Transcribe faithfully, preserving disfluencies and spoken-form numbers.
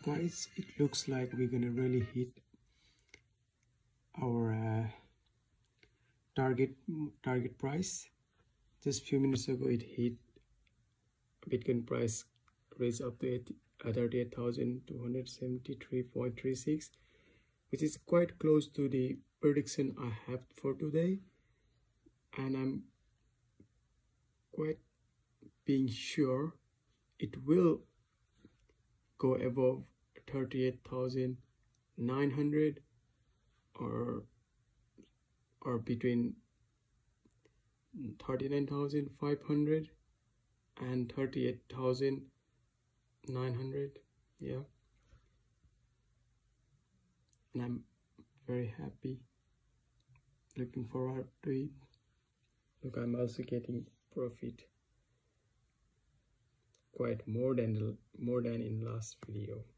guys, it looks like we're gonna really hit our uh, target target price. Just few minutes ago it hit Bitcoin price raised up to thirty-eight thousand two hundred seventy-three point three six, which is quite close to the prediction I have for today, and I'm quite being sure it will go above thirty-eight thousand nine hundred or or between thirty-nine thousand five hundred and thirty-eight thousand nine hundred. Yeah, and I'm very happy, looking forward to it. Look, I'm also getting profit quite more than the, more than in last video.